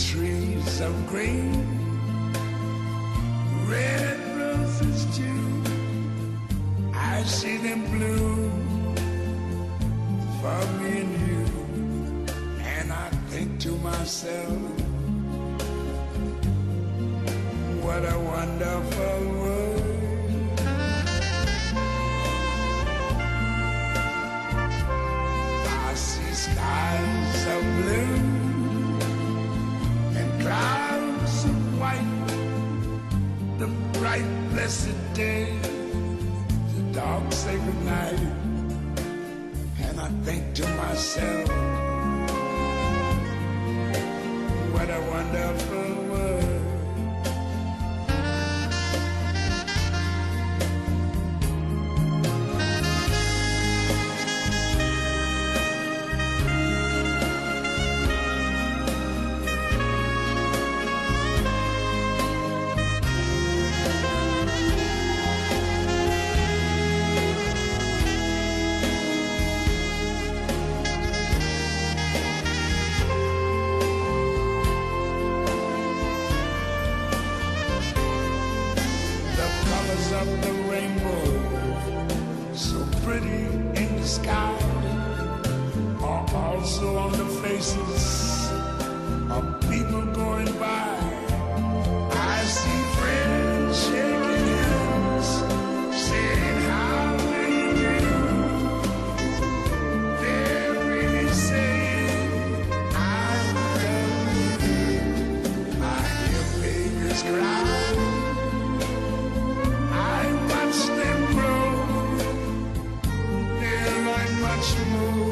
trees of green, red roses too. I see them bloom for me and you, and I think to myself, what a wonderful world. I see skies of blue and clouds of white, the bright blessed day, the dark sacred night, and I think to myself, what a wonderful world. Of the rainbow, so pretty in the sky, are also on the faces of people going by. I see friends shaking hands, saying how do you do. They're really saying I love you. I hear babies cry, much more